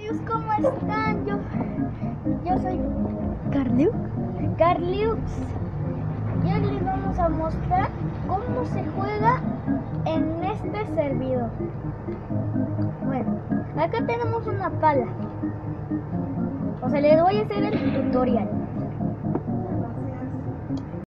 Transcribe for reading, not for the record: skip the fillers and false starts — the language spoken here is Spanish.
amigos, ¿cómo están? Yo soy Carliux y hoy les vamos a mostrar cómo se juega en este servidor. Bueno, acá tenemos una pala. O sea, les voy a hacer el tutorial.